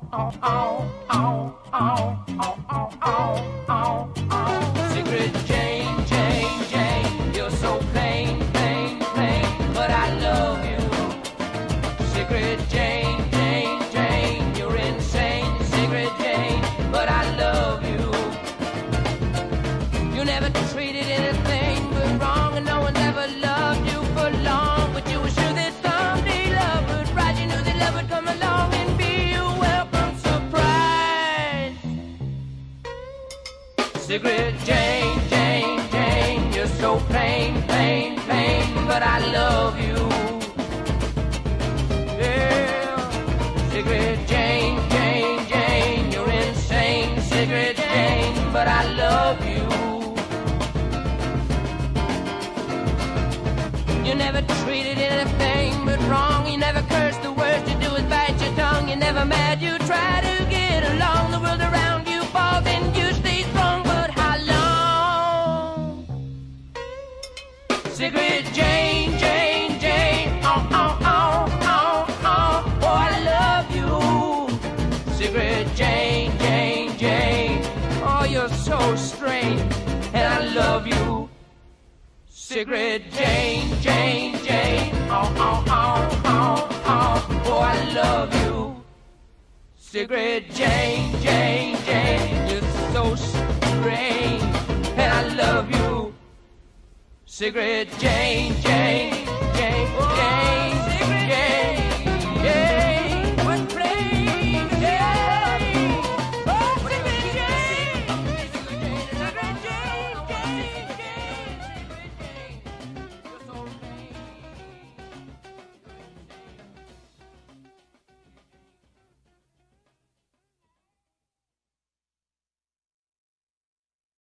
Sigrid, Jane, Jane, Jane, you're so plain, plain, plain, but I love you. Sigrid, Jane, Jane, Jane, you're insane. Sigrid, Jane, but I love you. You never treated anything but wrong, and no one ever loved you for long. But you were sure that someday love would rise. You knew that love would come along and be a welcome surprise. Sigrid, Jane, Jane, Jane, you're so plain, plain, plain, but I love you. Yeah. Sigrid, Jane, Jane, Jane, you're insane. Sigrid, Jane, but I love you. You never treated anything but wrong. You never cursed. The worst you do is bite your tongue. You're never mad. You try to get along. The world around you falls and you stay strong. But how long? Sigrid, Jane, Jane, Jane. Oh, oh, oh, oh, oh. Oh, I love you. Sigrid, Jane, Jane, Jane. Oh, you're so strange. And I love you. Sigrid, Jane, Jane, Jane, oh, oh, oh, oh, oh, oh, I love you. Sigrid, Jane, Jane, Jane, you're so strange, and I love you. Sigrid, Jane, Jane,